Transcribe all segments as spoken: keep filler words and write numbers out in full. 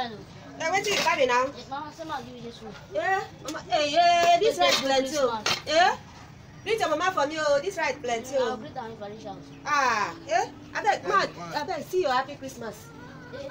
fine. Hey, wait till you carry now. Hey, Mama, someone give you this food. Yeah, Mama. Hey, yeah, this Let's rice go plenty. Christmas. Yeah. Greet your mama for me, oh. This rice plenty. I'll Oh. greet her in Pickshots. Ah, eh? I beg, man. I beg, see your happy Christmas. Hey.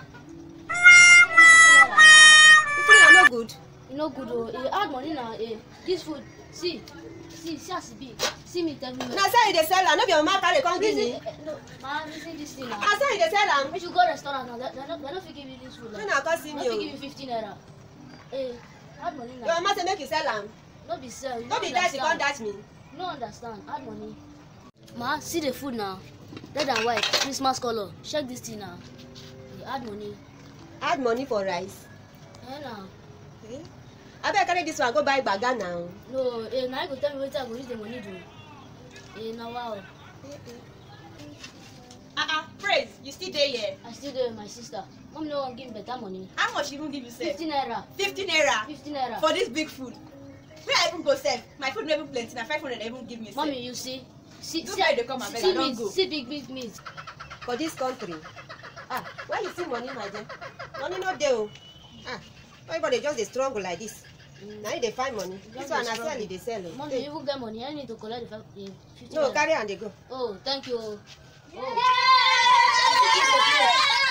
You think I'm not good? You know good oh. Hey, add money now. Hey, this food. See, see, see as it be. See me tell me. Now say you dey sell am, no be your mama carry come give me. No, ma, listen this thing now. I say you dey sell am. If you go restaurant now, they no, they no fit give you this food. No, na come see They me, no fit oh. give you fifteen naira. Hey, add money now. Your mama say make you sell am. No be sell. You No be that you come dash me. No understand. Add money. Ma, see the food now. Red and white, Christmas color. Check this thing now. You add money. Add money for rice. Eh now. Eh? I beg carry this one go buy baga now. No, eh, now you go tell me wetin I go use the money do. Eh, now wow. Ah ah, praise, you still there here? I still there with my sister. Mom no wan give me better money. How much you even give you sef? Fifteen naira. Fifty naira Fifteen naira. for this big food. Where I even go sef? My food no even plenty. Na five hundred they even give me sef. Mommy, you see, see, Do see, why they come abeg, see I don meat, go. see big big meat. For this country. Ah, why you see money, my dear? Money no dey oh. Ah, everybody just dey struggle like this. Mm. Now you dey find money. Just This one dey na sell struggle. you dey sell oh. Mommy, you even get money. I need to collect the fi- the fifteen No, naira. carry am dey go. Oh, thank you. Oh.